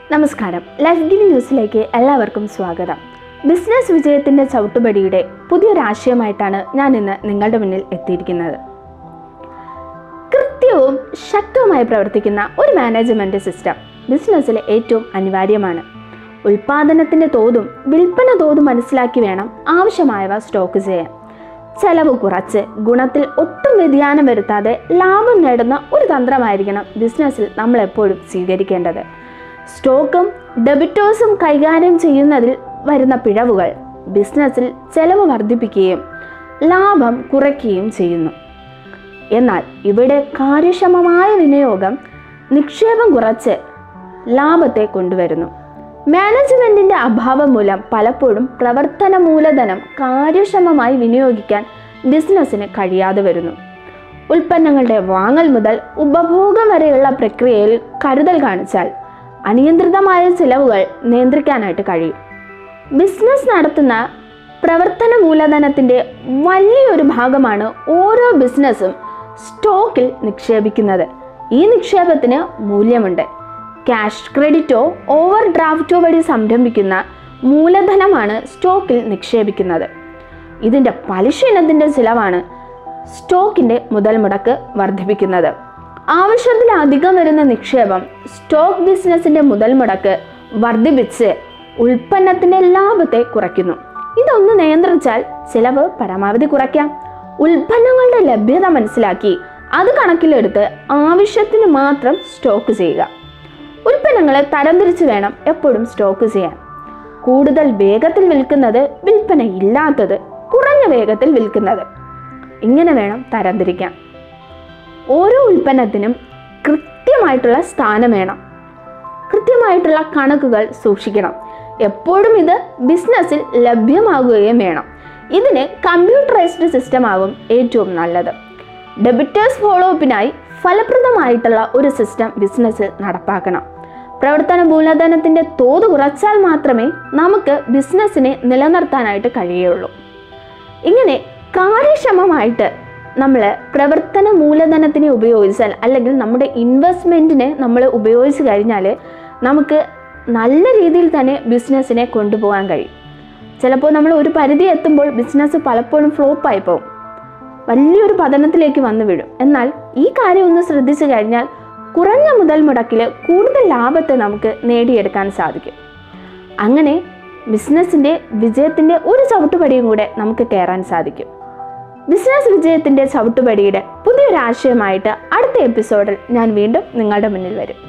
നമസ്കാരം. Life giving ന്യൂസിലേക്ക് എല്ലാവർക്കും സ്വാഗതം. ബിസിനസ് വിജയത്തിൻ്റെ ചവിട്ടുപടിയുടെ പുതിയൊരാശയമായിട്ടാണ് ഞാൻ ഇന്ന് നിങ്ങളുടെ മുന്നിൽ എത്തിയിരിക്കുന്നത്. കൃത്യവും ശക്തവുമായി പ്രവർത്തിക്കുന്ന ഒരു മാനേജ്മെൻറ്റ് സിസ്റ്റം ബിസിനസ്സിൽ ഏറ്റവും അനിവാര്യമാണ്. ഉൽപ്പാദനത്തിൻ്റെ തോതും വിൽപ്പന തോതും മനസ്സിലാക്കി വേണം ആവശ്യമായവ സ്റ്റോക്ക് ചെയ്യാൻ. ചെലവ് കുറച്ച് ഗുണത്തിൽ ഒട്ടും വ്യതിയാനം വരുത്താതെ ലാഭം നേടുന്ന ഒരു തന്ത്രമായിരിക്കണം ബിസിനസ്സിൽ നമ്മളെപ്പോഴും സ്വീകരിക്കേണ്ടത്. സ്റ്റോക്കും ഡെബിറ്റേഴ്സും കൈകാര്യം ചെയ്യുന്നതിൽ വരുന്ന പിഴവുകൾ ബിസിനസ്സിൽ ചെലവ് വർദ്ധിപ്പിക്കുകയും ലാഭം കുറയ്ക്കുകയും ചെയ്യുന്നു. എന്നാൽ ഇവിടെ കാര്യക്ഷമമായ വിനിയോഗം നിക്ഷേപം കുറച്ച് ലാഭത്തെ കൊണ്ടുവരുന്നു. മാനേജ്മെൻറ്റിൻ്റെ അഭാവം മൂലം പലപ്പോഴും പ്രവർത്തന മൂലധനം കാര്യക്ഷമമായി വിനിയോഗിക്കാൻ ബിസിനസ്സിന് കഴിയാതെ വരുന്നു. ഉൽപ്പന്നങ്ങളുടെ വാങ്ങൽ മുതൽ ഉപഭോഗം വരെയുള്ള പ്രക്രിയയിൽ കരുതൽ കാണിച്ചാൽ അനിയന്ത്രിതമായ ചിലവുകൾ നിയന്ത്രിക്കാനായിട്ട് കഴിയും. ബിസിനസ് നടത്തുന്ന പ്രവർത്തന മൂലധനത്തിൻ്റെ വലിയൊരു ഭാഗമാണ് ഓരോ ബിസിനസ്സും സ്റ്റോക്കിൽ നിക്ഷേപിക്കുന്നത്. ഈ നിക്ഷേപത്തിന് മൂല്യമുണ്ട്. ക്യാഷ് ക്രെഡിറ്റോ ഓവർ ഡ്രാഫ്റ്റോ വഴി സംരംഭിക്കുന്ന മൂലധനമാണ് സ്റ്റോക്കിൽ നിക്ഷേപിക്കുന്നത്. ഇതിൻ്റെ പലിശ ഇനത്തിൻ്റെ ചിലവാണ് സ്റ്റോക്കിൻ്റെ മുതൽ മുടക്ക് വർദ്ധിപ്പിക്കുന്നത്. ആവശ്യത്തിലധികം വരുന്ന നിക്ഷേപം സ്റ്റോക്ക് ബിസിനസിൻ്റെ മുതൽ മുടക്ക് വർദ്ധിപ്പിച്ച് ഉൽപ്പന്നത്തിൻ്റെ ലാഭത്തെ കുറയ്ക്കുന്നു. ഇതൊന്ന് നിയന്ത്രിച്ചാൽ ചിലവ് പരമാവധി കുറയ്ക്കാം. ഉൽപ്പന്നങ്ങളുടെ ലഭ്യത മനസ്സിലാക്കി അത് കണക്കിലെടുത്ത് ആവശ്യത്തിന് മാത്രം സ്റ്റോക്ക് ചെയ്യുക. ഉൽപ്പന്നങ്ങളെ തരംതിരിച്ച് വേണം എപ്പോഴും സ്റ്റോക്ക് ചെയ്യാൻ. കൂടുതൽ വേഗത്തിൽ വിൽക്കുന്നത്, വിൽപ്പന ഇല്ലാത്തത് കുറഞ്ഞ വേഗത്തിൽ വിൽക്കുന്നത്, ഇങ്ങനെ വേണം തരംതിരിക്കാൻ. ഓരോ ഉൽപ്പന്നത്തിനും കൃത്യമായിട്ടുള്ള സ്ഥാനം വേണം. കൃത്യമായിട്ടുള്ള കണക്കുകൾ സൂക്ഷിക്കണം. എപ്പോഴും ഇത് ബിസിനസ്സിൽ ലഭ്യമാകുകയും വേണം. ഇതിന് കമ്പ്യൂട്ടറൈസ്ഡ് സിസ്റ്റം ആകും ഏറ്റവും നല്ലത്. ഡെബിറ്റേഴ്സ് ഫോളോ അപ്പിനായി ഫലപ്രദമായിട്ടുള്ള ഒരു സിസ്റ്റം ബിസിനസ്സിൽ നടപ്പാക്കണം. പ്രവർത്തന മൂലധനത്തിൻ്റെ തോത് കുറച്ചാൽ മാത്രമേ നമുക്ക് ബിസിനസ്സിനെ നിലനിർത്താനായിട്ട് കഴിയുള്ളൂ. ഇങ്ങനെ കാര്യക്ഷമമായിട്ട് നമ്മൾ പ്രവർത്തന മൂലധനത്തിനെ ഉപയോഗിച്ചാൽ, അല്ലെങ്കിൽ നമ്മുടെ ഇൻവെസ്റ്റ്മെൻറ്റിനെ നമ്മൾ ഉപയോഗിച്ച് കഴിഞ്ഞാൽ നമുക്ക് നല്ല രീതിയിൽ തന്നെ ബിസിനസ്സിനെ കൊണ്ടുപോകാൻ കഴിയും. ചിലപ്പോൾ നമ്മൾ ഒരു പരിധി എത്തുമ്പോൾ ബിസിനസ് പലപ്പോഴും ഫ്ലോപ്പായി പോകും, വലിയൊരു പതനത്തിലേക്ക് വന്നു വീഴും. എന്നാൽ ഈ കാര്യം ഒന്ന് ശ്രദ്ധിച്ചു കഴിഞ്ഞാൽ കുറഞ്ഞ മുതൽ മുടക്കിൽ കൂടുതൽ ലാഭത്തെ നമുക്ക് നേടിയെടുക്കാൻ സാധിക്കും. അങ്ങനെ ബിസിനസ്സിൻ്റെ വിജയത്തിൻ്റെ ഒരു ചവിട്ടുപടിയും കൂടെ നമുക്ക് കയറാൻ സാധിക്കും. ബിസിനസ് വിജയത്തിൻ്റെ ചവിട്ടുപടിയുടെ പുതിയൊരാശയമായിട്ട് അടുത്ത എപ്പിസോഡിൽ ഞാൻ വീണ്ടും നിങ്ങളുടെ മുന്നിൽ വരും.